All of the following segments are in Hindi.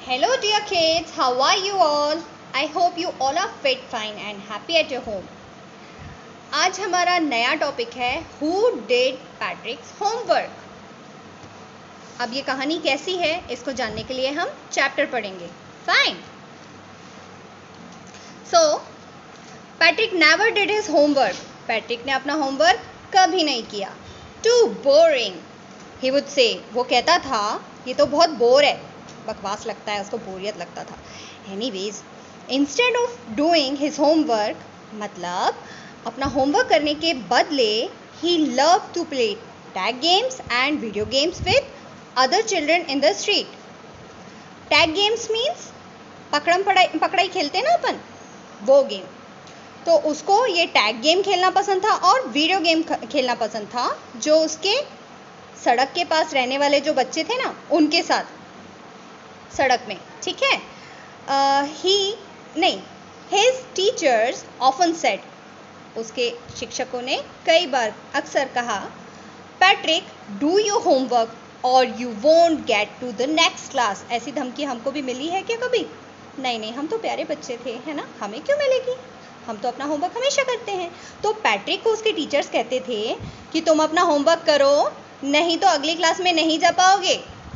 Hello dear kids, how are you all? I hope you all are fit, fine and happy at your home. आज हमारा नया टॉपिक है Who did Patrick's homework? अब ये कहानी कैसी है इसको जानने के लिए हम चैप्टर पढ़ेंगे. Fine. So, Patrick never did his homework. Patrick ने अपना होमवर्क कभी नहीं किया. Too boring. He would say. वो कहता था ये तो बहुत बोर है, बकवास लगता है, उसको बोरियत लगता था. Anyways, instead of doing his homework, मतलब अपना होमवर्क करने के बदले he loved to play tag games and video games with other children in the street. Tag games means पकड़म पकड़ाई खेलते ना अपन, वो गेम. तो उसको ये टैग गेम खेलना पसंद था और वीडियो गेम खेलना पसंद था, जो उसके सड़क के पास रहने वाले जो बच्चे थे ना उनके साथ सड़क में. ठीक है. His teachers often said, उसके शिक्षकों ने कई बार अक्सर कहा, पैट्रिक डू योर होमवर्क और you won't get to the next class. ऐसी धमकी हमको भी मिली है क्या कभी? नहीं, हम तो प्यारे बच्चे थे, है ना, हमें क्यों मिलेगी, हम तो अपना होमवर्क हमेशा करते हैं. तो पैट्रिक को उसके टीचर्स कहते थे कि तुम अपना होमवर्क करो, नहीं तो अगली क्लास में नहीं जा पाओगे.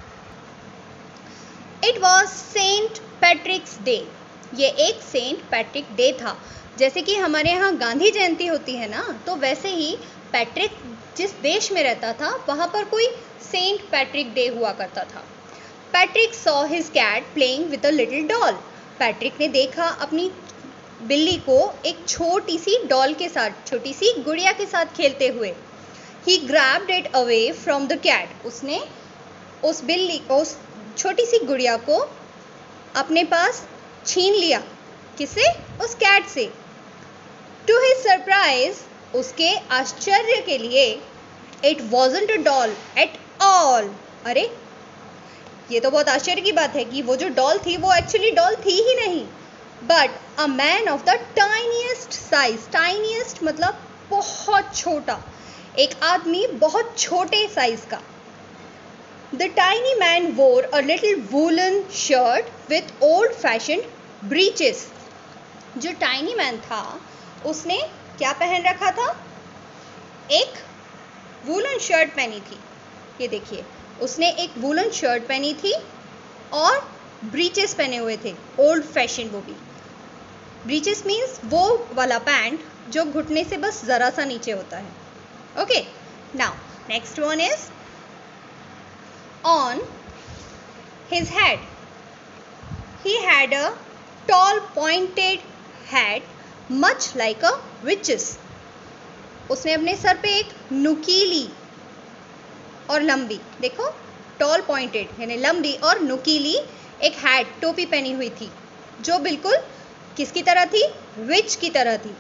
It was Saint Patrick's day. ये एक सेंट पैट्रिक डे था. जैसे कि हमारे यहाँ गांधी जयंती होती है ना, तो वैसे ही पैट्रिक जिस देश में रहता था वहाँ पर कोई सेंट पैट्रिक डे हुआ करता था. Patrick saw his cat playing with a little doll. Patrick ने देखा अपनी बिल्ली को एक छोटी सी डॉल के साथ, छोटी सी गुड़िया के साथ खेलते हुए. He grabbed it away from the cat. उसने उस बिल्ली को, उस छोटी सी गुड़िया को अपने पास छीन लिया. किससे? उस कैट से. टू हिज सरप्राइज, उसके आश्चर्य के लिए, it wasn't a doll at all. अरे ये तो बहुत आश्चर्य की बात है कि वो जो डॉल थी वो एक्चुअली डॉल थी ही नहीं, but a man of the tiniest size. Tiniest मतलब बहुत छोटा, एक आदमी बहुत छोटे साइज का. The tiny man wore a little woolen shirt with old-fashioned breeches. जो टाइनी मैन था उसने क्या पहन रखा था? एक वूलन शर्ट पहनी थी. ये देखिए, उसने एक वूलन शर्ट पहनी थी और ब्रीचेस पहने हुए थे, ओल्ड फैशन. वो भी ब्रीचेस मीन्स वो वाला पैंट जो घुटने से बस ज़रा सा नीचे होता है. Okay, now next one is on his head. He had a tall pointed hat much like a witch's. उसने अपने सर पे एक नुकीली और लंबी, देखो tall pointed यानी लंबी और नुकीली एक हैट, टोपी पहनी हुई थी, जो बिल्कुल किसकी तरह थी? विच की तरह थी.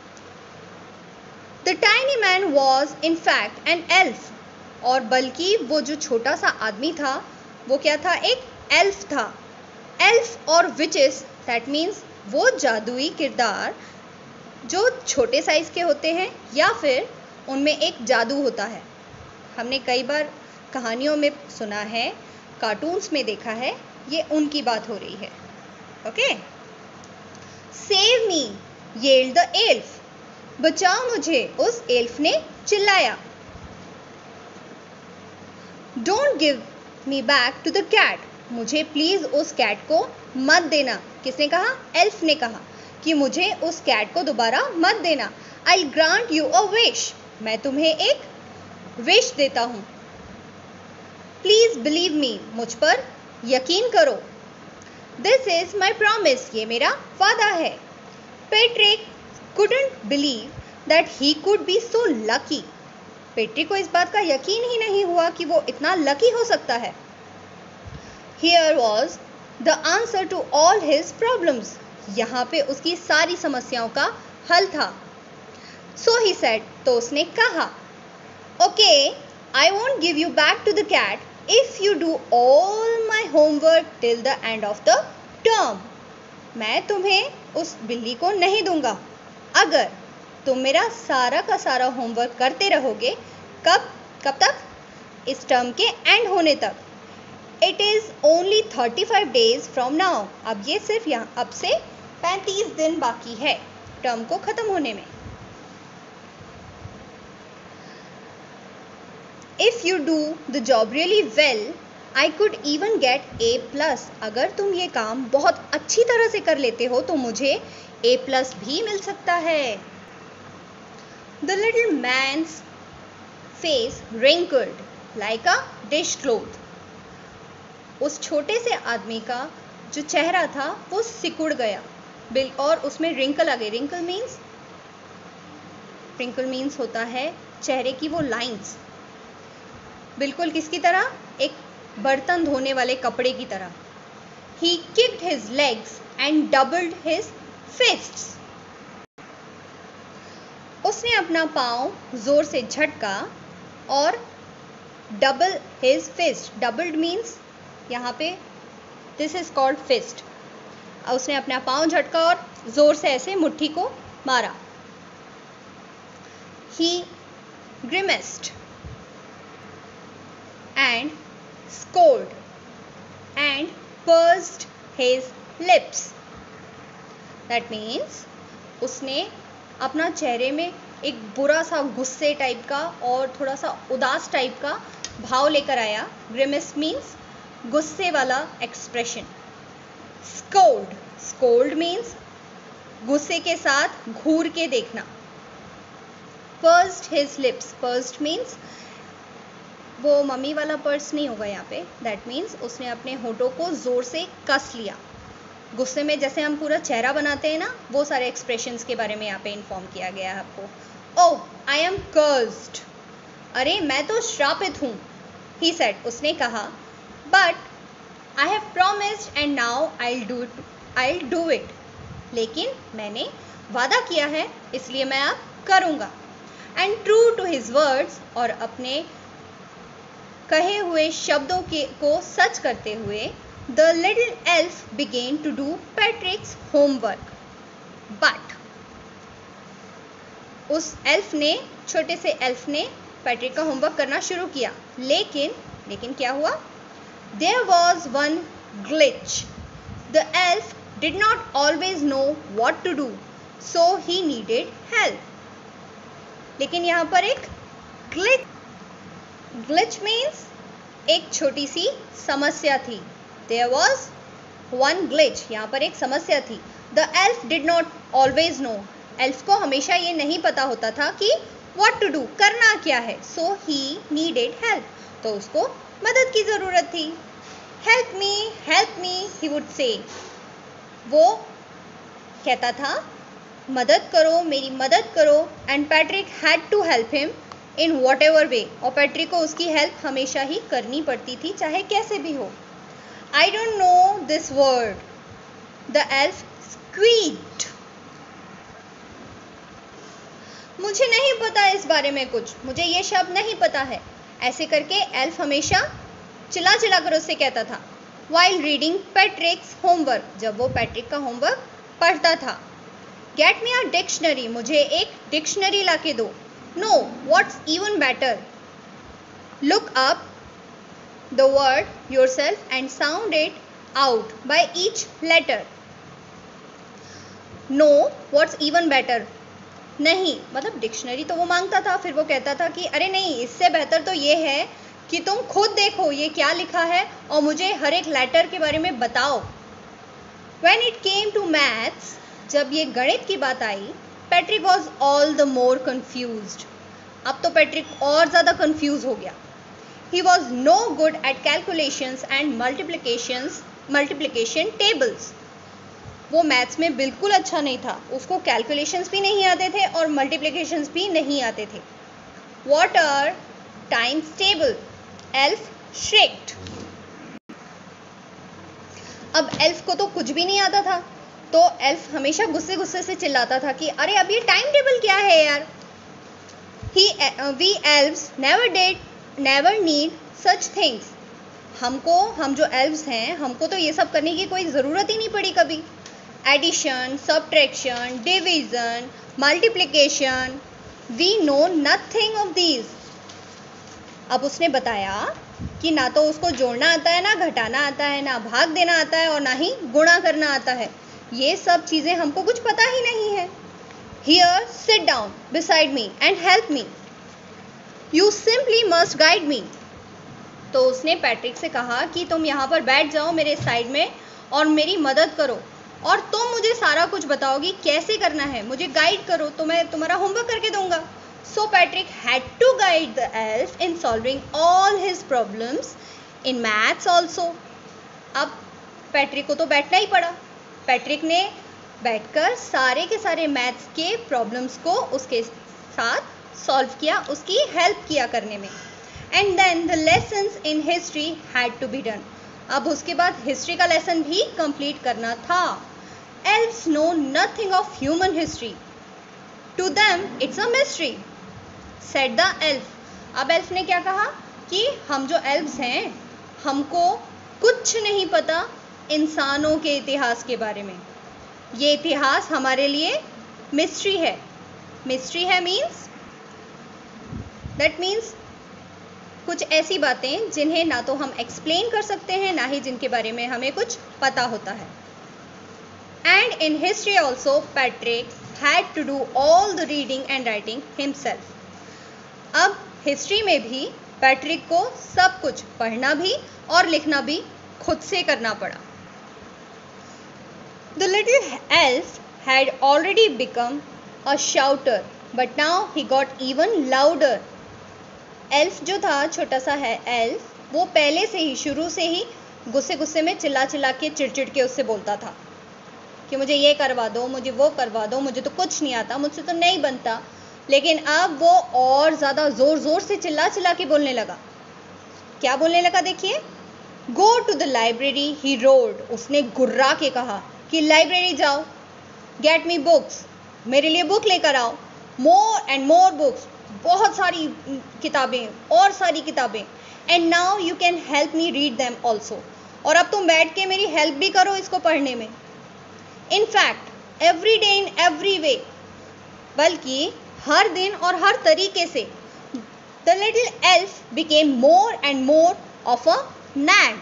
The tiny man was in fact an elf. और बल्कि वो जो छोटा सा आदमी था वो क्या था? एक एल्फ था. एल्फ और विचेस दैट मीन्स वो जादुई किरदार जो छोटे साइज के होते हैं या फिर उनमें एक जादू होता है. हमने कई बार कहानियों में सुना है, कार्टून्स में देखा है, ये उनकी बात हो रही है. Okay. Save me yelled the elf. बचाओ मुझे, उस एल्फ ने चिल्लाया. Don't give me back to the cat. मुझे प्लीज़ उस कैट को मत देना. किसने कहा? एल्फ ने कहा कि मुझे उस कैट को दोबारा मत देना. I grant you a wish. मैं तुम्हें एक विश देता हूँ. Please believe me. मुझ पर यकीन करो. This is my promise. ये मेरा वादा है. Patrick couldn't believe that he could be so lucky. पैट्रिक को इस बात का यकीन ही नहीं हुआ कि वो इतना लकी हो सकता है. Here was the answer to all his problems. यहाँ पे उसकी सारी समस्याओं का हल था. So he said, तो उसने कहा, Okay, I won't give you back to the cat if you do all my homework till the end of the term. मैं तुम्हें उस बिल्ली को नहीं दूंगा अगर तुम मेरा सारा का सारा होमवर्क करते रहोगे. कब तक? इस टर्म के एंड होने तक. It is only 35 days from now. अब ये सिर्फ यहाँ अब से 35 दिन बाकी है टर्म को ख़त्म होने में। If you do the job really well I could even get A+। अगर तुम ये काम बहुत अच्छी तरह से कर लेते हो तो मुझे A+ भी मिल सकता है। The little man's face wrinkled like a dishcloth। उस छोटे से आदमी का जो चेहरा था वो सिकुड़ गया और उसमें रिंकल आ गई। रिंकल मीन्स होता है चेहरे की वो लाइंस, बिल्कुल किसकी तरह, एक बर्तन धोने वाले कपड़े की तरह। He kicked his legs and doubled his fists। उसने अपना पाँव जोर से झटका और double his fist. Doubled means यहाँ पे दिस इज कॉल्ड फिस्ट। उसने अपना पाँव झटका और जोर से ऐसे मुट्ठी को मारा। He grimaced and scowled and pursed his lips। That means उसने अपना चेहरे में एक बुरा सा गुस्से टाइप का और थोड़ा सा उदास टाइप का भाव लेकर आया। ग्रिमेस मीन्स गुस्से वाला एक्सप्रेशन। स्कोल्ड मीन्स गुस्से के साथ घूर के देखना। Pursed his lips, pursed means वो मम्मी वाला पर्स नहीं होगा यहाँ पे, दैट मीन्स उसने अपने होठों को जोर से कस लिया। गुस्से में जैसे हम पूरा चेहरा बनाते हैं ना, वो सारे एक्सप्रेशंस के बारे में यहाँ पे इन्फॉर्म किया गया है आपको। ओह आई एम कर्स्ड, अरे मैं तो श्रापित हूँ। ही सेड, उसने कहा, but I have promised and now I do it. लेकिन मैंने वादा किया है इसलिए मैं अब करूँगा। And true to his words, और अपने कहे हुए शब्दों को सच करते हुए The little elf began to do Patrick's homework, but उस एल्फ ने, छोटे से एल्फ ने पैट्रिक का होमवर्क करना शुरू किया। लेकिन क्या हुआ? There was one glitch. The elf did not always know what to do, so he needed help. लेकिन यहाँ पर एक glitch means एक छोटी सी समस्या थी। There was one glitch, यहाँ पर एक समस्या थी। The elf did not always know, elf को हमेशा ये नहीं पता होता था कि what to do, करना क्या है। So he needed help, तो उसको मदद की ज़रूरत थी। Help me, he would say, वो कहता था मदद करो, मेरी मदद करो। And Patrick had to help him in whatever way, और पैट्रिक को उसकी हेल्प हमेशा ही करनी पड़ती थी, चाहे कैसे भी हो। I don't know this word, the elf squeaked। मुझे नहीं पता इस बारे में कुछ, मुझे ये शब्द नहीं पता है। ऐसे करके एल्फ हमेशा चिल्ला चिल्ला कर उससे कहता था। While reading Patrick's homework, जब वो पैट्रिक का होमवर्क पढ़ता था। Get me a dictionary, मुझे एक डिक्शनरी ला के दो। No, what's even better, look up the word yourself and sound it out by each letter। No, what's even better, नहीं, मतलब डिक्शनरी तो वो मांगता था, फिर वो कहता था कि अरे नहीं, इससे बेहतर तो ये है कि तुम खुद देखो ये क्या लिखा है और मुझे हर एक लेटर के बारे में बताओ। When it came to maths, जब ये गणित की बात आई, Patrick was all the more confused। अब तो पैट्रिक और ज़्यादा कंफ्यूज हो गया। He was no good at calculations and multiplication tables। वो मैथ्स में बिल्कुल अच्छा नहीं था, उसको कैलकुलेशंस भी नहीं आते थे और मल्टीप्लिकेशंस भी नहीं आते थे। What are times table? Elf shrieked। अब एल्फ को तो कुछ भी नहीं आता था, तो एल्फ हमेशा गुस्से गुस्से से चिल्लाता था कि अरे अब ये टाइम टेबल क्या है यार। We elves never need such things। हम जो एल्व्स हैं, हमको तो ये सब करने की कोई ज़रूरत ही नहीं पड़ी कभी। Addition, subtraction, division, multiplication, we know nothing of these. अब उसने बताया कि ना तो उसको जोड़ना आता है, ना घटाना आता है, ना भाग देना आता है और ना ही गुणा करना आता है। ये सब चीज़ें हमको कुछ पता ही नहीं है। Here, sit down beside me and help me. You simply must guide me. तो उसने पैट्रिक से कहा कि तुम यहाँ पर बैठ जाओ मेरे साइड में और मेरी मदद करो, और तुम मुझे सारा कुछ बताओगी कैसे करना है, मुझे गाइड करो तो मैं तुम्हारा होमवर्क करके दूंगा। So Patrick had to guide the elf in solving all his problems in maths also. अब पैट्रिक को तो बैठना ही पड़ा। पैट्रिक ने बैठकर सारे के सारे मैथ्स के प्रॉब्लम्स को उसके साथ सॉल्व किया, उसकी हेल्प किया करने में। And then the lessons in history had to be done. अब उसके बाद हिस्ट्री का लेसन भी कंप्लीट करना था। Elves know nothing of human history, to them it's a mystery, said the elf. अब एल्फ ने क्या कहा कि हम जो एल्व्स हैं हमको कुछ नहीं पता इंसानों के इतिहास के बारे में, ये इतिहास हमारे लिए मिस्ट्री है। मिस्ट्री है दैट मीन्स कुछ ऐसी बातें जिन्हें ना तो हम एक्सप्लेन कर सकते हैं, ना ही जिनके बारे में हमें कुछ पता होता है। And in history also Patrick had to do all the reading and writing himself. अब हिस्ट्री में भी पैट्रिक को सब कुछ पढ़ना भी और लिखना भी खुद से करना पड़ा। The little elf had already become a shouter, but now he got even louder. Elf जो था, छोटा सा है एल्फ, वो पहले से ही शुरू से ही गुस्से गुस्से में चिल्ला चिल्ला के चिड़चिड़ के उससे बोलता था कि मुझे ये करवा दो, मुझे वो करवा दो, मुझे तो कुछ नहीं आता, मुझसे तो नहीं बनता। लेकिन अब वो और ज़्यादा ज़ोर ज़ोर से चिल्ला चिल्ला के बोलने लगा। क्या बोलने लगा देखिए, go to the library he roared. उसने गुर्रा के कहा कि लाइब्रेरी जाओ, गेट मी बुक्स, मेरे लिए बुक लेकर आओ, मोर एंड मोर बुक्स, बहुत सारी किताबें और सारी किताबें, and now you can help me read them also, और अब तुम बैठ के मेरी हेल्प भी करो इसको पढ़ने में। In fact every day in every way, बल्कि हर दिन और हर तरीके से। The little elf became more and more of a nag.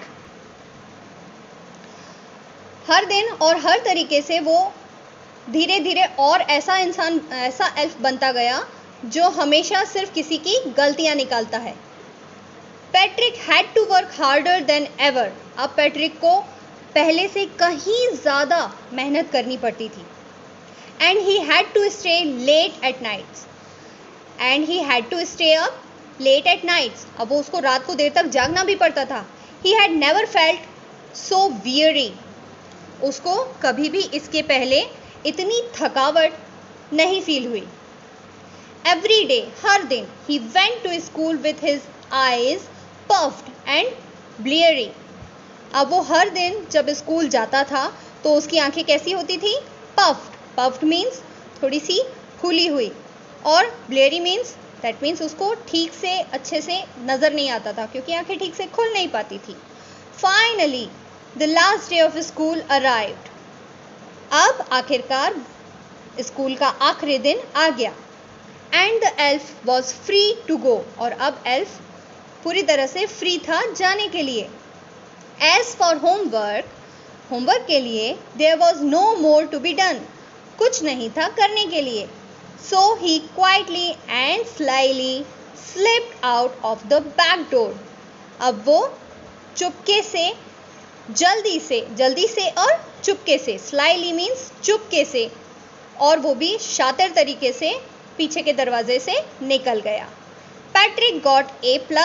हर दिन और हर तरीके से वो धीरे धीरे और ऐसा एल्फ बनता गया जो हमेशा सिर्फ किसी की गलतियां निकालता है। Patrick had to work harder than ever. अब पैट्रिक को पहले से कहीं ज़्यादा मेहनत करनी पड़ती थी। And he had to stay late at nights, and he had to stay up late at nights. अब वो उसको रात को देर तक जागना भी पड़ता था। He had never felt so weary. उसको कभी भी इसके पहले इतनी थकावट नहीं फील हुई। एवरी डे, हर दिन, he went to school with his eyes puffed and bleary. अब वो हर दिन जब स्कूल जाता था तो उसकी आंखें कैसी होती थी? पफ्ड। पफ्ड मीन्स थोड़ी सी खुली हुई, और ब्लेरी मीन्स दैट मीन्स उसको ठीक से अच्छे से नज़र नहीं आता था क्योंकि आंखें ठीक से खुल नहीं पाती थी। Finally the last day of school arrived. अब आखिरकार स्कूल का आखिरी दिन आ गया। And the elf was free to go. और अब एल्फ पूरी तरह से फ्री था जाने के लिए। एज फॉर होमवर्क के लिए there was no more to be done. कुछ नहीं था करने के लिए। So he quietly and slyly slipped out of the back door. अब वो चुपके से, जल्दी से और चुपके से, स्लाइली मीन्स चुपके से, और वो भी शातिर तरीके से पीछे के दरवाजे से निकल गया। Patrick got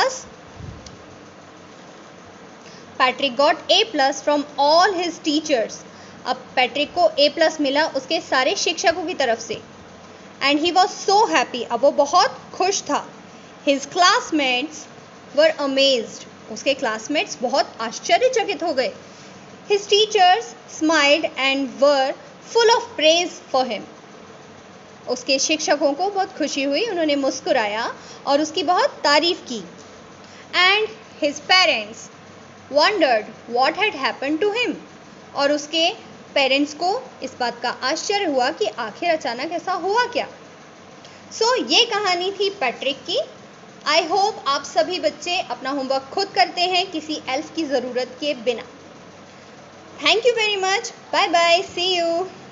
A plus from all his teachers. अब पैट्रिक को A+ मिला उसके सारे शिक्षकों की तरफ से। एंड ही वॉज सो हैप्पी। अब वो बहुत खुश था। His classmates were amazed. उसके क्लासमेट्स बहुत आश्चर्यचकित हो गए। His teachers smiled and were full of praise for him. उसके शिक्षकों को बहुत खुशी हुई, उन्होंने मुस्कुराया और उसकी बहुत तारीफ की। And his parents wondered what had happened to him. और उसके पेरेंट्स को इस बात का आश्चर्य हुआ कि आखिर अचानक ऐसा हुआ क्या। सो ये कहानी थी पैट्रिक की। आई होप आप सभी बच्चे अपना होमवर्क खुद करते हैं किसी एल्फ की ज़रूरत के बिना। Thank you very much. Bye bye, see you.